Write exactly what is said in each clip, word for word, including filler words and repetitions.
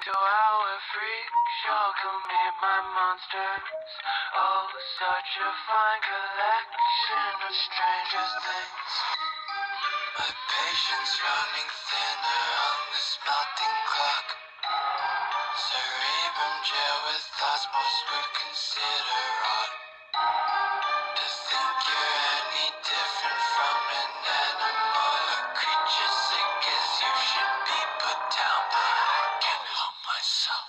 to our freak show, come meet my monsters. Oh, such a fine collection of stranger things. My patience running thinner on this melting clock. Cerebrum jail with thoughts most would consider odd. To think you're any different from an animal or creature sick as you should be put down, but I can't help myself.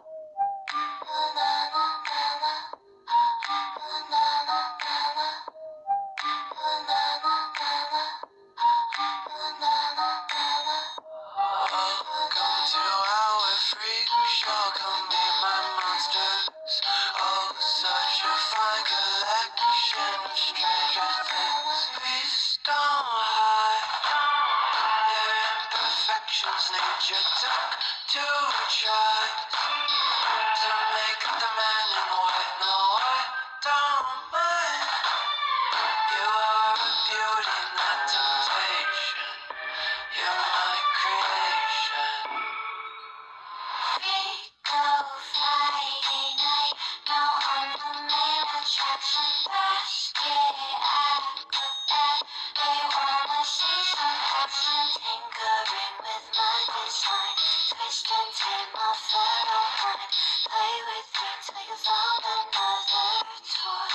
Welcome to our freak show, come meet my monsters. Oh, such a fine collection of stranger things. Please don't hide your imperfections. Nature took to try to make the man in white. No, I don't mind. You are a beauty, not temptation. You're my creation. Rico Friday night, now I'm the main attraction. Basket acrobat, they wanna see some action. Tinkering with my design, twist and turn my pheromone. Play with me till you found another toy.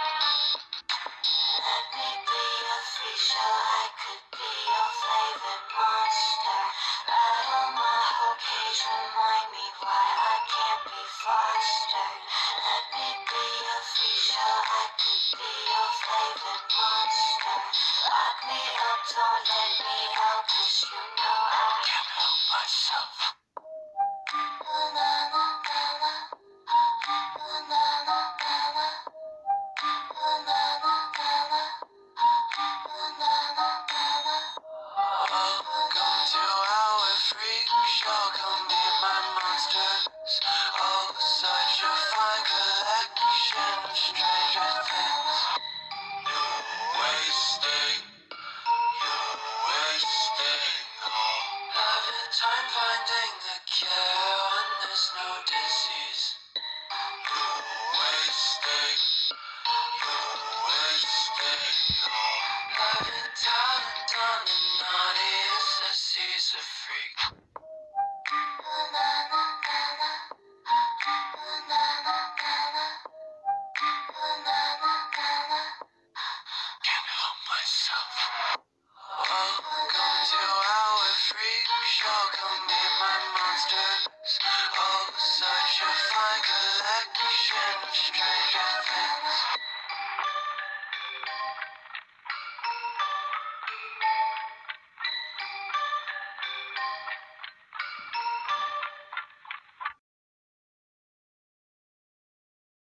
Let me be a free show, I could be your favorite monster. Rattle my whole cage, remind me why I can't be fostered. Let me be a free show, I could be your favorite monster. Lock me up, don't let me out, cause you know I Can't help myself. Ooh, na, na, na, na. Ooh, na, na, na, na. Ooh, na, na, na, na. Ooh, na, na, na, na. Welcome to our freak show, come meet my monsters. Oh, such a fine collection of stranger things. You wasting, you wasting all of your time finding the cure when there's no disease. You wasting, you wasting all of your talent on the naughtiest as he's a freak. Ooh, na, na, na, na. Ooh, na, na, na, na. Ooh, na, na, na, na. Can't help myself. Welcome to our freak show, come meet my monsters. Oh, such a fine collection of strangers.